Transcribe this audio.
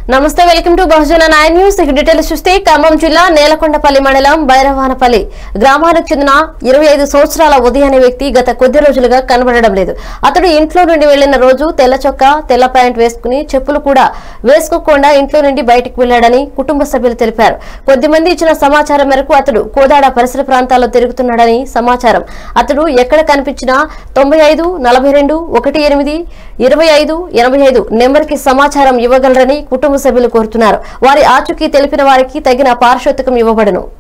నమస్తే welcome to Bahujan 9 news details చూస్తే ఖమ్మం జిల్లా నేలకొండపల్లి మండలం బైరవానపల్లి గ్రామానికి చెందిన 25 సంవత్సరాల ఉదయానే వ్యక్తి గత కొద్ది రోజులుగా కనబడడం లేదు. అతడు ఇంట్లో నుండి వెళ్లిన రోజు తెల్ల చొక్కా తెల్ల ప్యాంట్ వేసుకుని చెప్పులు కూడా వేసుకోకుండా ఇంట్లో నుండి బయటికి వెళ్లాడని కుటుంబ సభ్యులు తెలిపారు. కొద్దిమంది ఇచ్చిన సమాచారం మేరకు అతడు కోదాడ పరిసర ప్రాంతాల్లో తిరుగుతున్నాడని సమాచారం. అతడు ఎక్కడ కనిపించినా 95 42 18 25 85 నెంబర్ కి సమాచారం ఇవ్వగలరని కుటుంబ సభ్యులు కోరుతున్నారు. వారి ఆచూకీ తెలిపిన వారికి తగిన పారితోషికం ఇవ్వబడును.